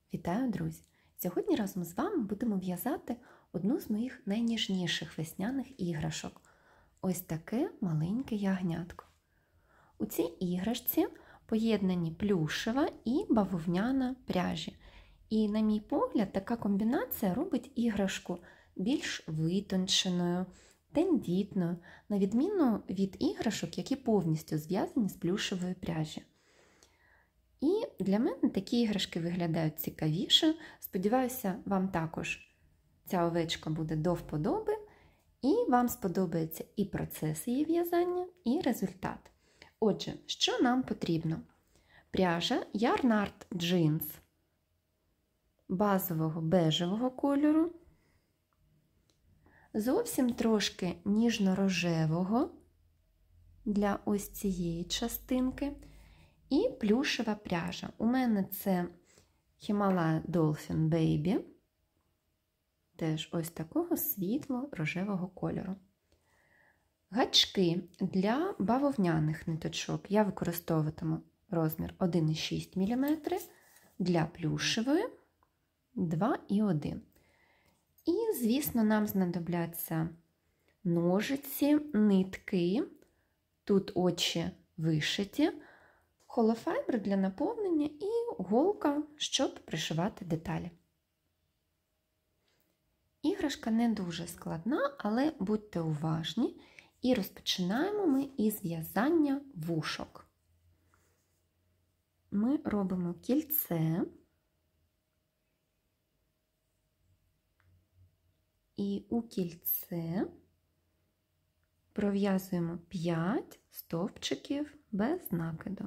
Вітаю, друзі! Сьогодні разом з вами будемо в'язати одну з моїх найніжніших весняних іграшок. Ось таке маленьке ягнятко. У цій іграшці поєднані плюшева і бавовняна пряжі. І, на мій погляд, така комбінація робить іграшку більш витонченою, тендітною, на відміну від іграшок, які повністю зв'язані з плюшевої пряжі. І для мене такі іграшки виглядають цікавіше. Сподіваюся, вам також ця овечка буде до вподоби, і вам сподобається і процес її в'язання, і результат. Отже, що нам потрібно? Пряжа Yarn Art Jeans базового бежевого кольору, зовсім трошки ніжно-рожевого для ось цієї частинки, і плюшева пряжа. У мене це Himalaya Dolphin Baby, теж ось такого світло-рожевого кольору. Гачки для бавовняних ниточок я використовуватиму розмір 1,6 мм, для плюшевої 2,1. І, звісно, нам знадобляться ножиці, нитки, тут очі вишиті, холофайбер для наповнення і голка, щоб пришивати деталі. Іграшка не дуже складна, але будьте уважні. І розпочинаємо ми із в'язання вушок. Ми робимо кільце і у кільце пров'язуємо 5 стовпчиків без накиду.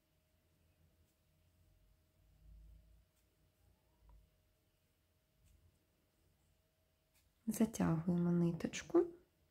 Затягуємо ниточку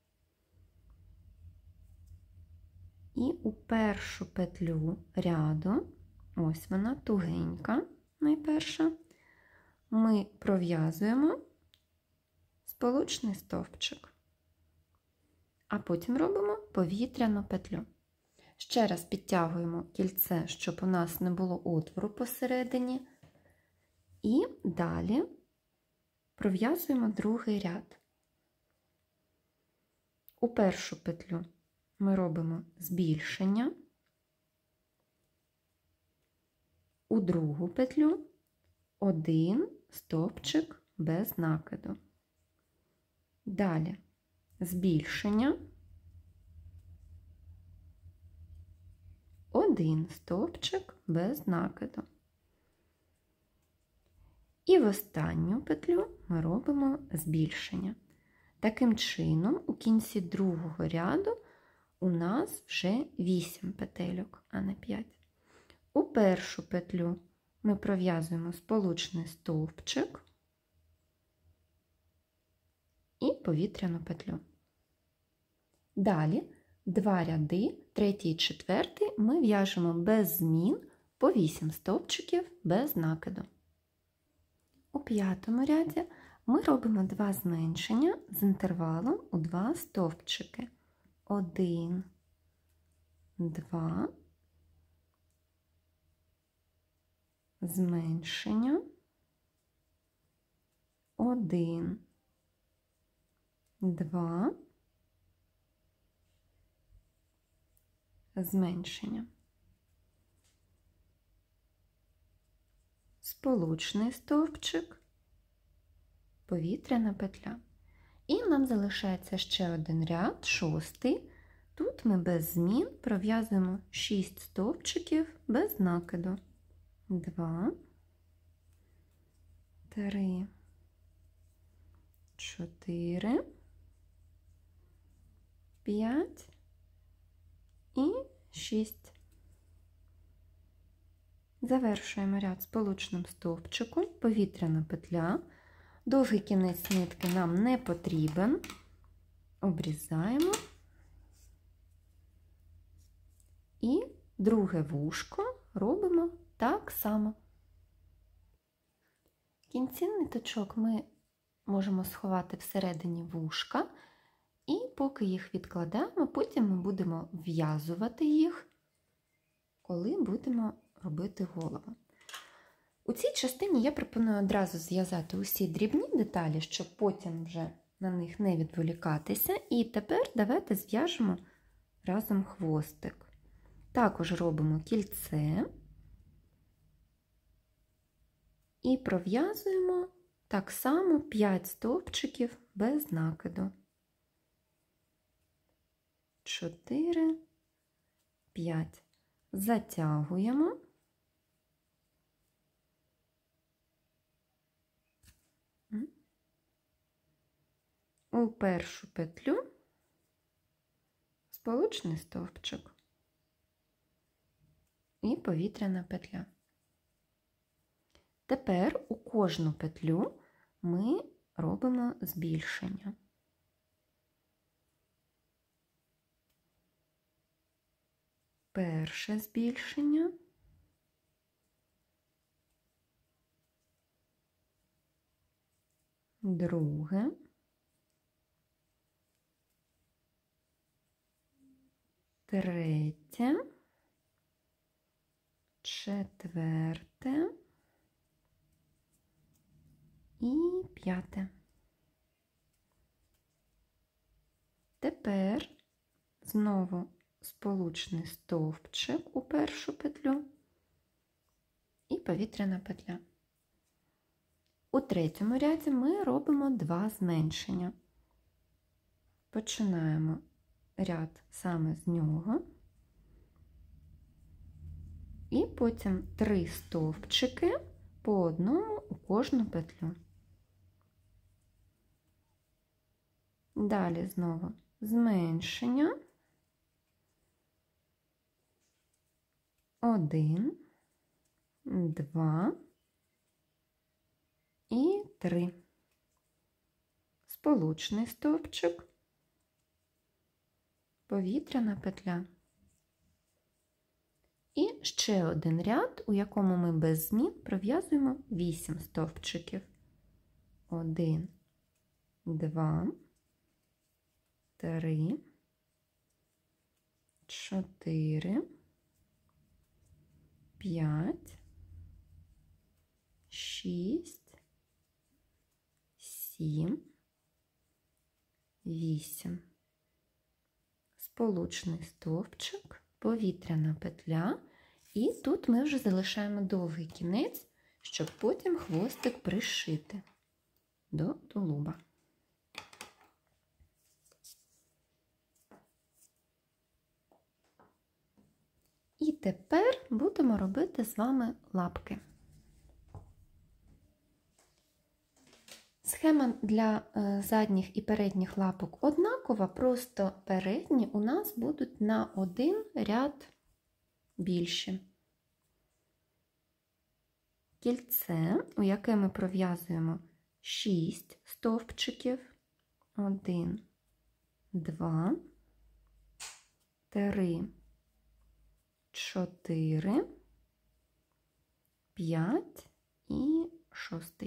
і у першу петлю ряду, ось вона тугенька, найперша, ми пров'язуємо сполучний стовпчик, а потім робимо повітряну петлю. Ще раз підтягуємо кільце, щоб у нас не було отвору посередині, і далі пров'язуємо другий ряд. У першу петлю ми робимо збільшення, у другу петлю один стовпчик без накиду. Далі збільшення, один стовпчик без накиду. І в останню петлю ми робимо збільшення. Таким чином, у кінці другого ряду у нас вже 8 петельок, а не 5. У першу петлю ми пров'язуємо сполучний стовпчик і повітряну петлю. Далі 2 ряди, 3 і 4, ми в'яжемо без змін по 8 стовпчиків без накиду. У 5-му ряді ми робимо 2 зменшення з інтервалом у 2 стовпчики. 1, 2, зменшення, 1, 2, зменшення. Сполучний стовпчик, повітряна петля. І нам залишається ще один ряд, 6-й. Тут ми без змін пров'язуємо 6 стовпчиків без накиду. 2, 3, 4, 5 і 6. Завершуємо ряд сполучним стовпчиком, повітряна петля. Довгий кінець нитки нам не потрібен. Обрізаємо. І друге вушко робимо так само. Кінці ниточок ми можемо сховати всередині вушка, і поки їх відкладаємо, потім ми будемо в'язувати їх, коли будемо робити голову. У цій частині я пропоную одразу зв'язати усі дрібні деталі, щоб потім вже на них не відволікатися. І тепер давайте зв'яжемо разом хвостик. Також робимо кільце і пров'язуємо так само 5 стовпчиків без накиду. 4, 5. Затягуємо. У першу петлю сполучний стовпчик і повітряна петля. Тепер у кожну петлю ми робимо збільшення. Перше збільшення, друге, третє, четверте і п'яте. Тепер знову сполучний стовпчик у першу петлю і повітряна петля. У третьому ряді ми робимо 2 зменшення. Починаємо ряд саме з нього. І потім 3 стовпчики по одному у кожну петлю. Далі знову зменшення. 1, 2 і 3. Сполучний стовпчик, повітряна петля. І ще один ряд, у якому ми без змін пров'язуємо 8 стовпчиків. 1, 2, 3, 4, 5, 6, 7, 8. Сполучний стовпчик, повітряна петля. І тут ми вже залишаємо довгий кінець, щоб потім хвостик пришити до тулуба. І тепер будемо робити з вами лапки. Схема для задніх і передніх лапок однакова, просто передні у нас будуть на один ряд більші. Кільце, у яке ми пров'язуємо 6 стовпчиків. 1, 2, 3, 4, 5 і 6.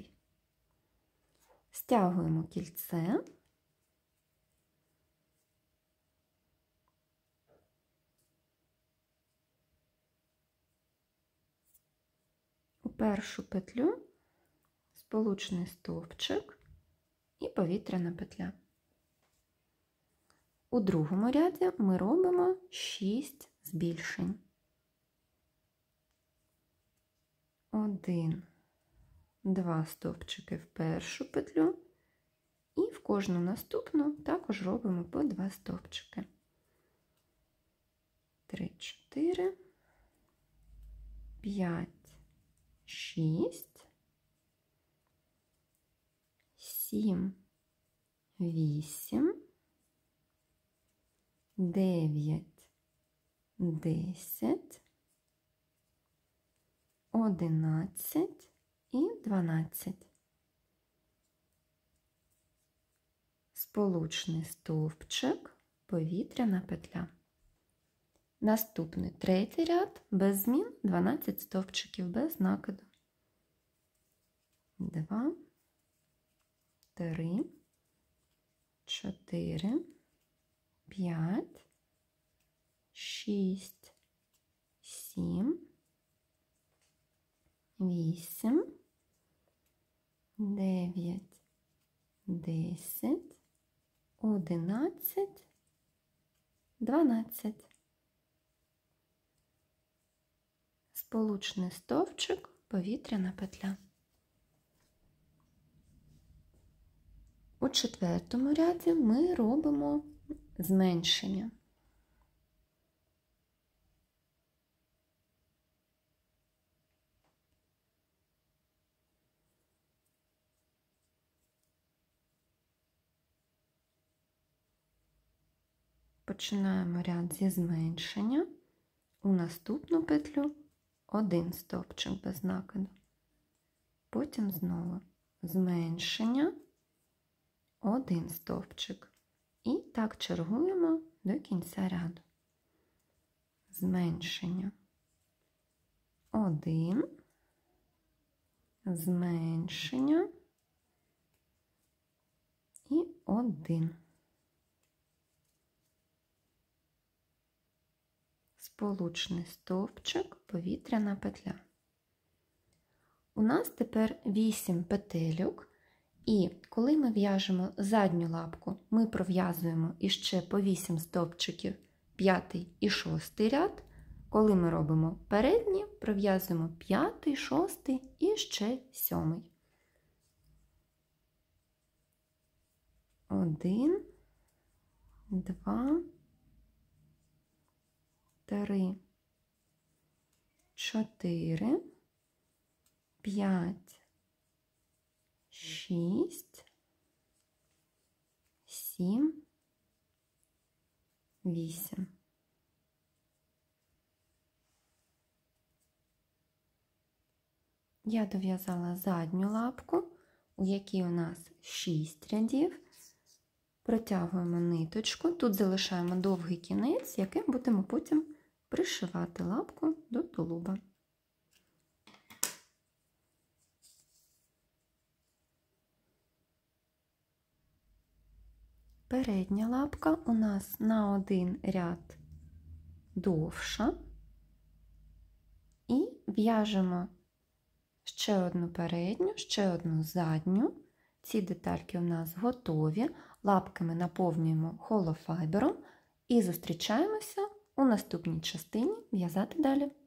Стягуємо кільце. У першу петлю сполучний стовпчик і повітряна петля. У другому ряді ми робимо 6 збільшень. 1, 2 стовпчики в першу петлю і в кожну наступну також робимо по 2 стовпчики. 3, 4, 5, 6, 7, 8, 9, 10, 11 і 12. Сполучний стовпчик, повітряна петля. Наступний третій ряд без змін 12 стовпчиків без накиду. 2, 3, 4, 5, 6, 7, 8, 9, 10, 11, 12. Сполучний стовпчик, повітряна петля. У четвертому ряді ми робимо зменшення. Починаємо ряд зі зменшення. У наступну петлю один стовпчик без накиду. Потім знову зменшення, один стовпчик. І так чергуємо до кінця ряду. Зменшення, один, зменшення і один. Сполучний стовпчик, повітряна петля. У нас тепер 8 петельок, і коли ми в'яжемо задню лапку, ми пров'язуємо іще по 8 стовпчиків 5 і 6 ряд. Коли ми робимо передні, пров'язуємо 5, 6 і ще 7. 1, 2, 3, 4, 5, 6, 7, 8. Я дов'язала задню лапку, у якій у нас 6 рядів. Протягуємо ниточку, тут залишаємо довгий кінець, яким будемо потім пришивати лапку до тулуба. Передня лапка у нас на один ряд довша. І в'яжемо ще одну передню, ще одну задню. Ці детальки у нас готові. Лапки ми наповнюємо холофайбером і зустрічаємося у наступній частині в'язати далі.